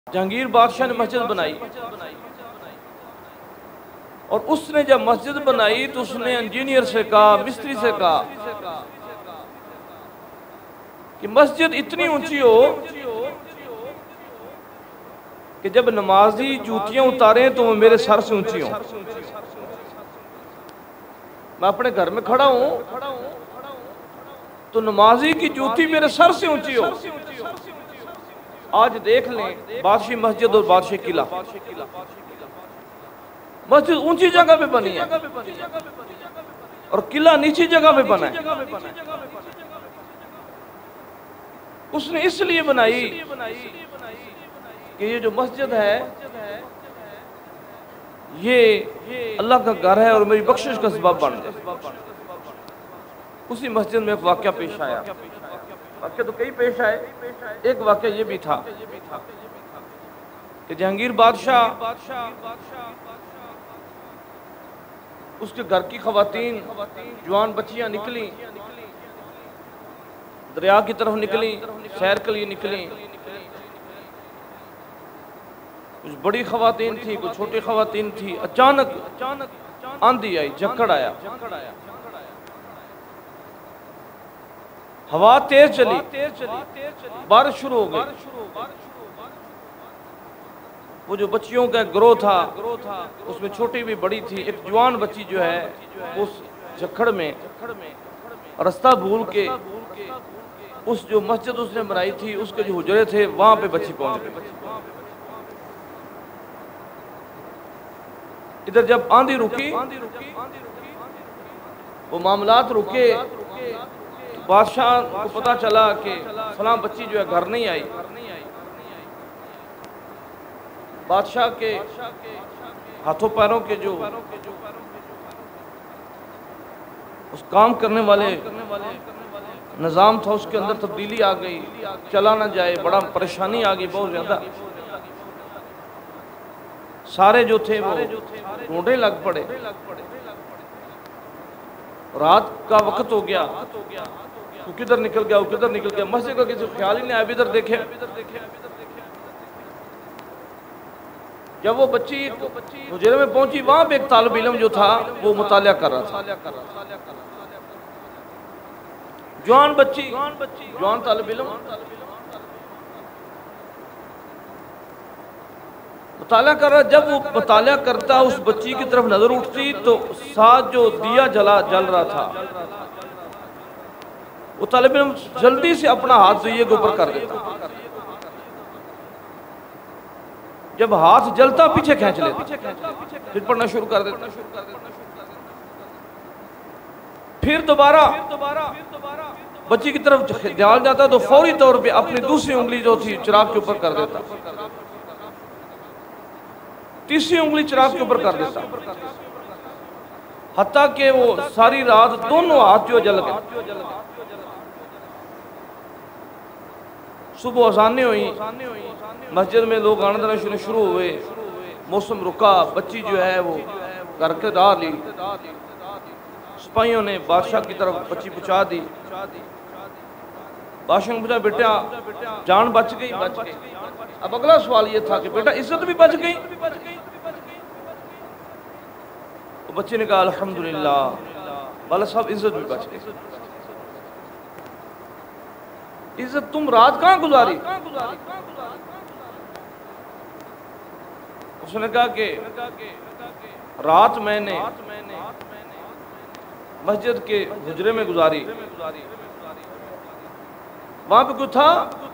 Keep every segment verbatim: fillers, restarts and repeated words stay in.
जहांगीर बादशाह ने मस्जिद बनाई और उसने जब मस्जिद बनाई तो उसने इंजीनियर से कहा, मिस्त्री से कहा कि मस्जिद इतनी ऊंची हो कि जब नमाजी जूतियां उतारे तो वो मेरे सर से ऊंची हो। मैं अपने घर में खड़ा हूं तो नमाजी की जूती मेरे सर से ऊंची हो। आज देख लें बादशाही मस्जिद और बादशाही किला, मस्जिद ऊंची जगह पे बनी है और किला नीची जगह पे बना है। उसने इसलिए बनाई कि ये जो मस्जिद है ये अल्लाह का घर है और मेरी बख्शिश का सबब बन जाए। उसी मस्जिद में एक वाकया पेश आया। वाकया तो कई पेश आए, एक वाकया ये भी था कि जहांगीर बादशाह उसके घर की खवातीन जवान बच्चियां निकली, दरिया की तरफ निकली, सैर के लिए निकली। कुछ बड़ी खवातीन थी, कुछ छोटी खवातीन थी। अचानक आंधी आई, झक्कड़ आया, हवा तेज चली, बारिश शुरू हो गई। वो जो बच्चियों का ग्रोह था उसमें छोटी भी बड़ी थी। एक जवान बच्ची जो है उस झक्कड़ में रास्ता भूल के उस जो मस्जिद उसने बनाई थी उसके जो हुजरे थे वहां पे बच्ची पहुंच गई। इधर जब आंधी रुकी, वो मामलात रुके, तो बादशाह को पता चला कि फलां बच्ची जो है घर नहीं आई। बादशाह के हाथों पैरों के जो उस काम करने वाले निज़ाम था उसके अंदर तब्दीली आ गई, चला ना जाए, बड़ा परेशानी आ गई बहुत ज्यादा। सारे जो थे वो ढूंढने लग पड़े। रात का वक्त हो गया, वो किधर निकल गया, वो किधर निकल गया, मस्जिद का किसी ख्याल ही नहीं आया इधर देखे। जब वो बच्ची हुजरे में पहुंची वहां पे एक तालिब इल्म जो था वो मुतालिया कर रहा था। जवान बच्ची, जवान तालिब इल्म मुताला कर रहा। जब वो मुताला करता उस बच्ची की तरफ नजर उठती तो साथ जो दिया जला जल रहा था वो तालिब इल्म जल्दी से अपना हाथ दिए के ऊपर कर देता। जब हाथ जलता पीछे खींच लेता, फिर पढ़ना शुरू कर देता। फिर दोबारा बच्ची की तरफ ध्यान जाता तो फौरी तौर पे अपनी दूसरी उंगली जो थी चिराग के ऊपर कर देता, तीसरी उंगली चिराग के ऊपर कर देता, हत्ता कि वो सारी रात दोनों हाथ जो जल गए। सुबह अजानें हुई, मस्जिद में लोग आने जाना शुरू हुए, मौसम रुका, बच्ची जो है वो घर के दार ली। सिपाहियों ने बादशाह की तरफ बच्ची पहुंचा दी। बादशाह ने पूछा, बेटा जान बच गई? बच गई। अब अगला सवाल ये था कि बेटा इज्जत भी बच गई? तो बच्चे ने कहा अल्हम्दुलिल्लाह, वाला साहब इज्जत भी बच गई। इज्जत तुम रात कहां गुजारी? उसने कहा कि रात मैंने मस्जिद के हुजरे में गुजारी। वहां पे कुछ था?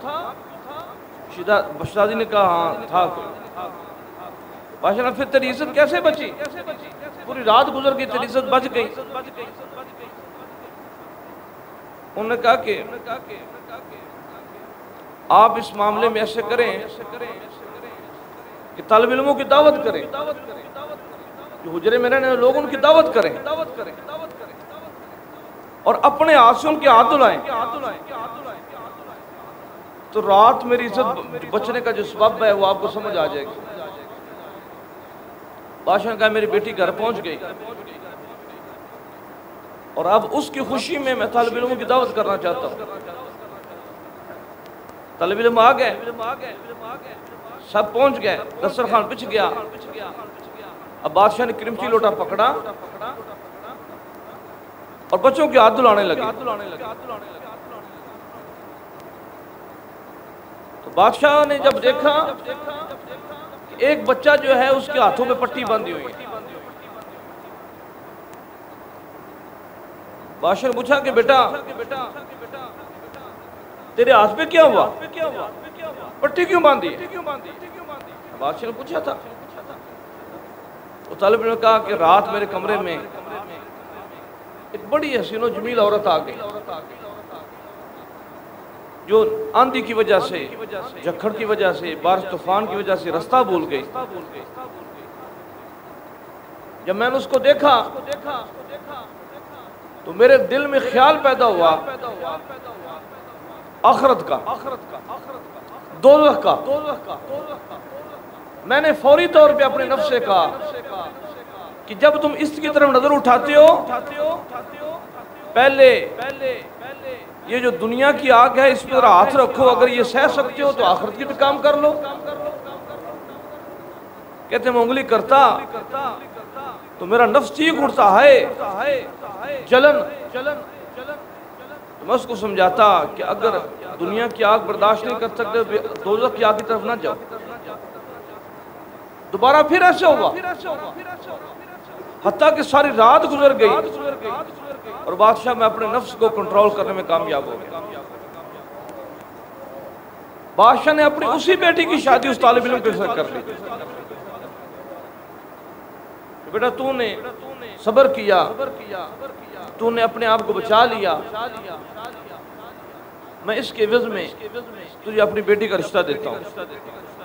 बशराजी ने कहा हाँ था। बादशाह ने फिर तेरी इज्जत कैसे बची? पूरी रात गुजर गई, तेरी इज्जत बच गई। उन्होंने कहा कि आप इस मामले में ऐसे करें कि तालिब इल्मों की दावत करें, जो हुजरे में रहने लोग उनकी दावत करें और अपने हाथ से उनके हाथ धुलाएं, तो रात मेरी इज्जत बचने का जो सबब है वो आपको समझ आ जाएगी। बादशाह ने कहा मेरी बेटी घर पहुंच गई और अब उसकी खुशी में मैं तालिब इल्मों की दावत करना चाहता हूं। तालिब इल्म आ गए, सब पहुंच गए, दस्तरखान बिछ गया। अब बादशाह ने क्रिमची लोटा पकड़ा और बच्चों के हाथ धुलाने लगे। तो बादशाह ने जब देखा कि एक बच्चा जो है उसके हाथों में पट्टी बांधी हुई है, बादशाह ने पूछा कि बेटा तेरे हाथ पे क्या हुआ, पट्टी क्यों बांधी? बादशाह ने पूछा था। तो तालिब ने कहा कि रात मेरे कमरे में एक बड़ी हसीनो जमील औरत आ गई, जो आंधी की वजह से, झक्खड़ की वजह से, बारिश तूफान की वजह से रास्ता भूल गई। जब मैंने उसको देखा तो मेरे दिल में ख्याल पैदा हुआ आखिरत का, दोज़ख का। मैंने फौरी तौर पे अपने नफ्स से कहा कि जब तुम इसकी तरफ नजर उठाते हो, पहले ये जो दुनिया की आग है इस पर हाथ रखो, अगर ये सह सकते हो तो आखिरत की भी काम कर लो। कहते मैं उंगली करता तो मेरा नफ्स चीख उठता है जलन जलन। तो मैं उसको समझाता कि अगर दुनिया की आग बर्दाश्त नहीं कर सकते, दोज़ख की आग की तरफ ना जाओ। दोबारा फिर ऐसे हुआ, हत्ता कि सारी रात गुजर गई और बादशाह में अपने नफ्स को कंट्रोल करने में कामयाब हो गया। बादशाह ने अपनी उसी बेटी की शादी उस तालिब इल्म के साथ कर ली। बेटा तूने सब्र किया, तूने अपने आप को बचा लिया, मैं इसके एवज में तुझे अपनी बेटी का रिश्ता देता हूँ।